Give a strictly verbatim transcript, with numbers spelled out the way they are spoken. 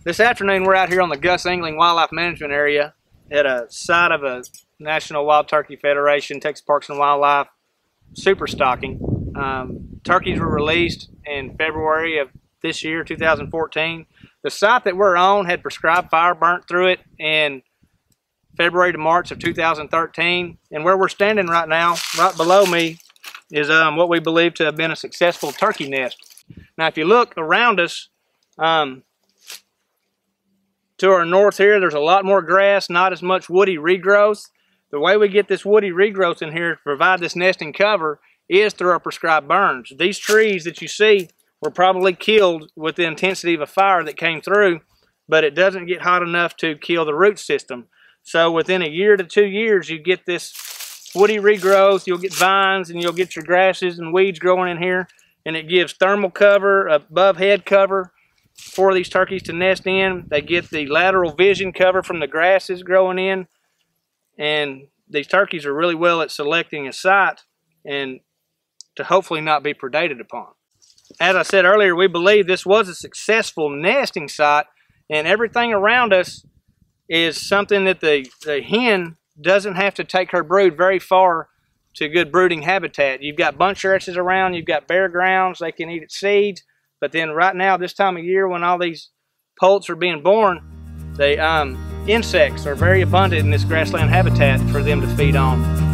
This afternoon we're out here on the Gus Engling Wildlife Management Area at a site of a National Wild Turkey Federation, Texas Parks and Wildlife super stocking. Um, turkeys were released in February of this year, two thousand fourteen. The site that we're on had prescribed fire burnt through it in February to March of two thousand thirteen. And where we're standing right now, right below me, is um, what we believe to have been a successful turkey nest. Now if you look around us, um, to our north here, there's a lot more grass, not as much woody regrowth. The way we get this woody regrowth in here to provide this nesting cover is through our prescribed burns. These trees that you see were probably killed with the intensity of a fire that came through, but it doesn't get hot enough to kill the root system. So within a year to two years, you get this woody regrowth, you'll get vines, and you'll get your grasses and weeds growing in here, and it gives thermal cover, above head cover, for these turkeys to nest in. They get the lateral vision cover from the grasses growing in, and these turkeys are really well at selecting a site and to hopefully not be predated upon. As I said earlier, we believe this was a successful nesting site, and everything around us is something that the, the hen doesn't have to take her brood very far to good brooding habitat. You've got bunch nurses around, you've got bare grounds, they can eat its seeds. But then right now, this time of year when all these poults are being born, the um, insects are very abundant in this grassland habitat for them to feed on.